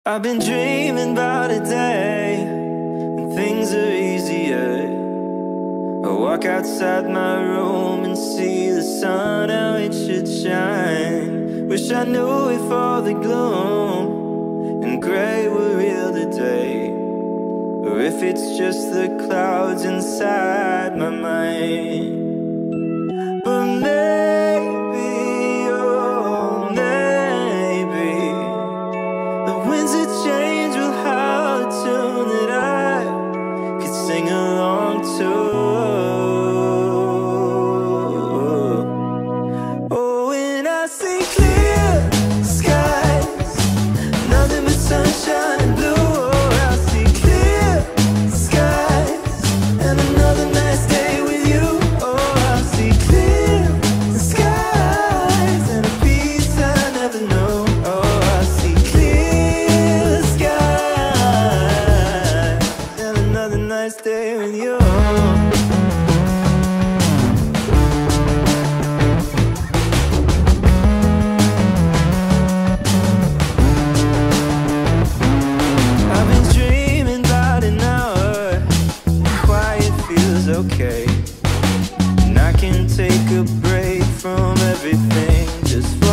I've been dreaming about a day when things are easier. I walk outside my room and see the sun, how it should shine. Wish I knew if all the gloom and gray were real today, or if it's just the clouds inside my mind. But maybe, oh maybe, the winds of change will howl a tune that I could sing along to. Oh, when I see clear skies, nothing but sunshine and blue. Oh, I see clear skies and another nice day with you. Oh, I see clear skies and a peace I never know. Oh, I see clear skies and another nice day with you. I've been dreaming about an hour, quiet feels okay, and I can take a break from everything just for